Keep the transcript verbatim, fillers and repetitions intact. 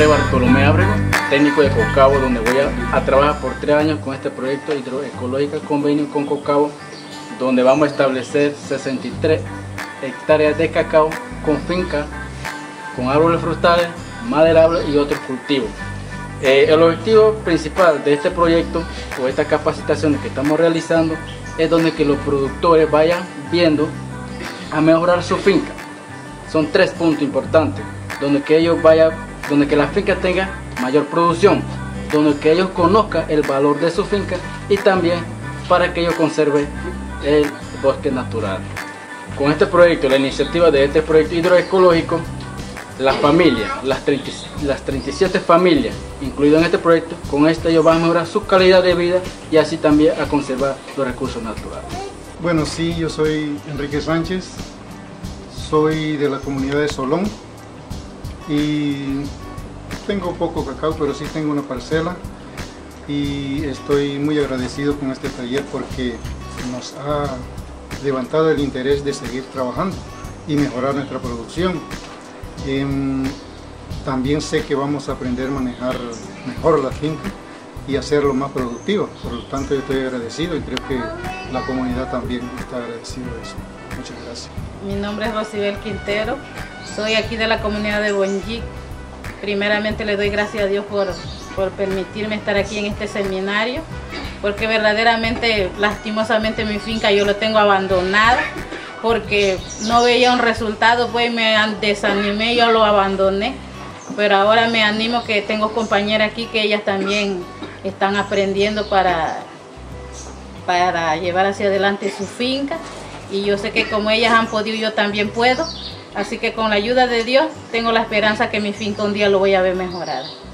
nombre es Bartolomé Ábrego, técnico de Cocabo, donde voy a, a trabajar por tres años con este proyecto hidroecológico convenio con Cocabo, donde vamos a establecer sesenta y tres hectáreas de cacao con finca, con árboles frutales, maderables y otros cultivos. Eh, el objetivo principal de este proyecto o esta capacitación que estamos realizando es donde que los productores vayan viendo a mejorar su finca. Son tres puntos importantes, donde que ellos vayan, donde que la finca tenga mayor producción, donde que ellos conozcan el valor de su finca y también para que ellos conserven el bosque natural. Con este proyecto, la iniciativa de este proyecto hidroecológico, las familias, las, treinta, las treinta y siete familias incluidas en este proyecto, con esto ellos van a mejorar su calidad de vida y así también a conservar los recursos naturales. Bueno, sí, yo soy Enrique Sánchez, soy de la comunidad de Solón y tengo poco cacao, pero sí tengo una parcela y estoy muy agradecido con este taller porque nos ha levantado el interés de seguir trabajando y mejorar nuestra producción. Eh, también sé que vamos a aprender a manejar mejor la finca y hacerlo más productivo, por lo tanto yo estoy agradecido y creo que la comunidad también está agradecida de eso. Muchas gracias. Mi nombre es Rosibel Quintero, soy aquí de la comunidad de Bonyic. Primeramente le doy gracias a Dios por, por permitirme estar aquí en este seminario, porque verdaderamente, lastimosamente, mi finca yo lo tengo abandonada, porque no veía un resultado, pues me desanimé, yo lo abandoné, pero ahora me animo que tengo compañeras aquí que ellas también están aprendiendo para, para llevar hacia adelante su finca, y yo sé que como ellas han podido, yo también puedo, así que con la ayuda de Dios tengo la esperanza que mi finca un día lo voy a ver mejorada.